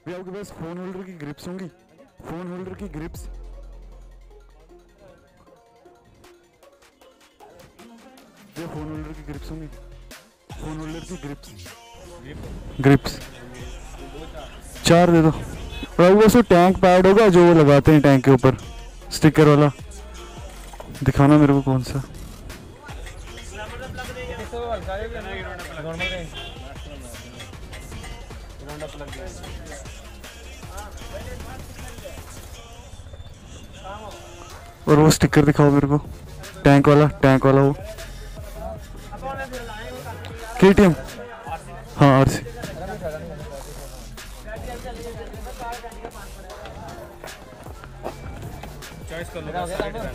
भैया आपके पास फ़ोन होल्डर की ग्रिप्स होंगी? फ़ोन होल्डर की ग्रिप्स? भैया फ़ोन होल्डर की ग्रिप्स होंगी? फ़ोन होल्डर की ग्रिप्स, ग्रिप्स 4 दे दो। और आपके पास वो टैंक पैड होगा जो वो लगाते हैं टैंक के ऊपर, स्टिकर वाला? दिखाना मेरे को कौन सा। और वो स्टिकर दिखाओ मेरे को, टैंक वाला, टैंक वाला वो KTM। हाँ RC। चॉइस कर लो।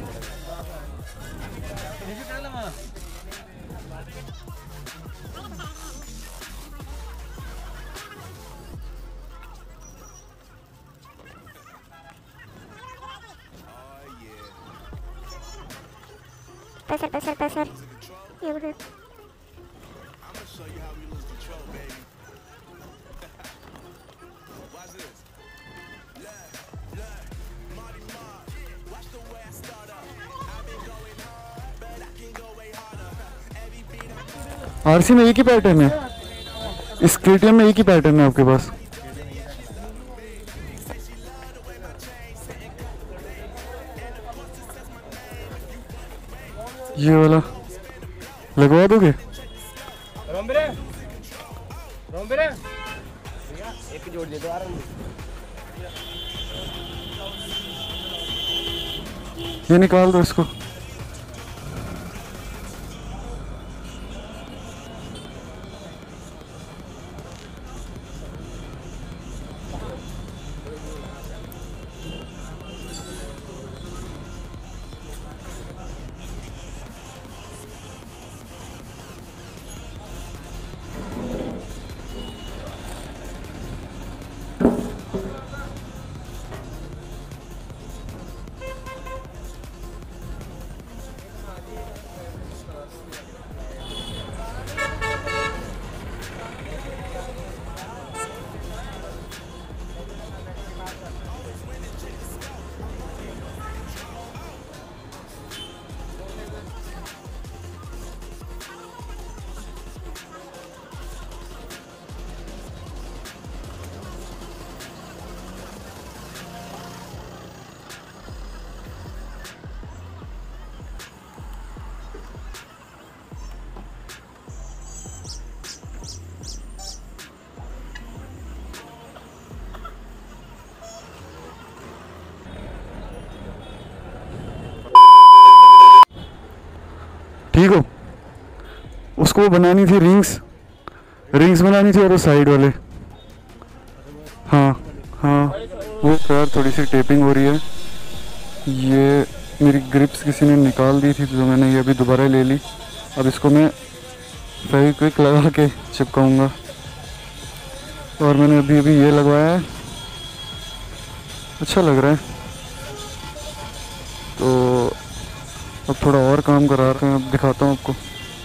पैसर ये बोल RC में एक ही पैटर्न है, इस KTM में एक ही पैटर्न है आपके पास? ये वाला लगवा दोगे? एक जोड़ दे दो यार। ये निकाल दो इसको। ठीक हो? उसको बनानी थी रिंग्स, रिंग्स बनानी थी और वो साइड वाले। हाँ हाँ वो यार थोड़ी सी टेपिंग हो रही है। ये मेरी ग्रिप्स किसी ने निकाल दी थी तो मैंने ये अभी दोबारा ले ली। अब इसको मैं फेविक्विक लगा के चिपकाऊंगा। और मैंने अभी अभी ये लगवाया है, अच्छा लग रहा है। तो अब थोड़ा और काम करा रहे हैं, अब दिखाता हूँ आपको।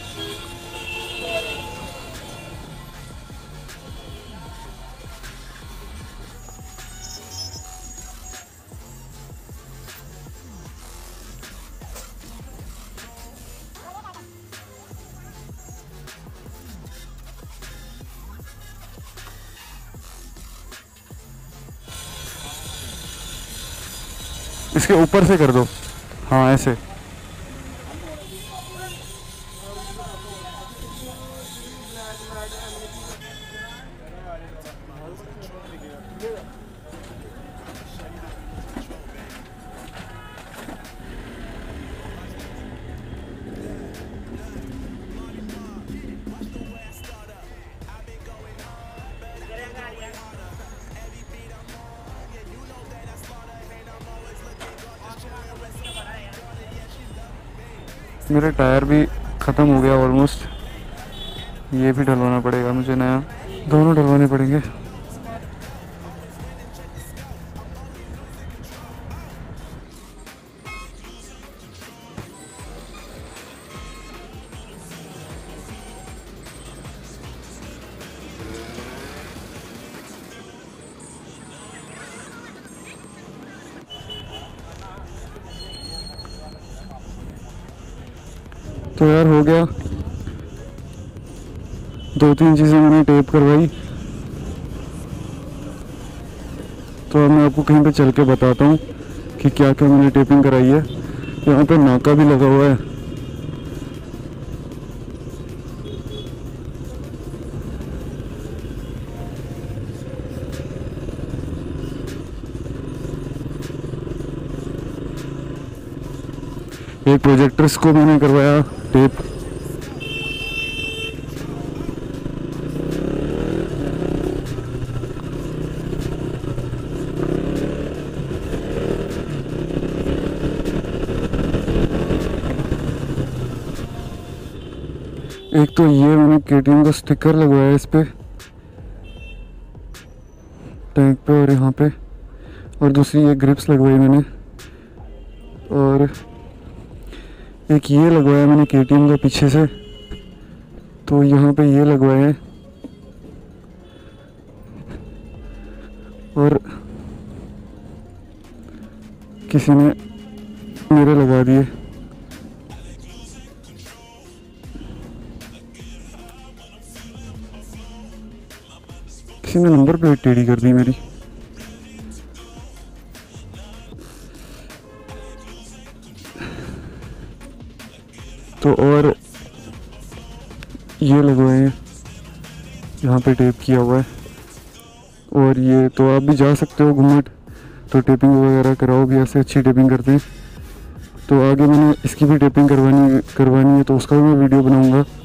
इसके ऊपर से कर दो, हाँ ऐसे। मेरा टायर भी ख़त्म हो गया ऑलमोस्ट, ये भी डलवाना पड़ेगा मुझे नया, दोनों डलवाने पड़ेंगे। तो यार हो गया, 2-3 चीज़ें मैंने टेप करवाई। तो अब मैं आपको कहीं पे चल के बताता हूँ कि क्या क्या मैंने टेपिंग कराई है। यहाँ पे नाका भी लगा हुआ है। एक प्रोजेक्टर्स को मैंने करवाया टेप। एक तो ये मैंने KTM का स्टिकर लगवाया है इस पे, टैंक पे और यहाँ पे, और दूसरी ये ग्रिप्स लगवाई मैंने, और एक ये लगवाया मैंने KTM का पीछे से। तो यहाँ पे ये लगवाए हैं, और किसी ने मेरे लगा दिए। किसी ने नंबर प्लेट टेढ़ी कर दी मेरी। तो और ये लगवाए हैं, यहाँ पे टेप किया हुआ है। और ये तो आप भी जा सकते हो घूमट, तो टेपिंग वगैरह कराओ भी, ऐसे अच्छी टेपिंग करते हैं। तो आगे मैंने इसकी भी टेपिंग करवानी है, तो उसका भी मैं वीडियो बनाऊंगा।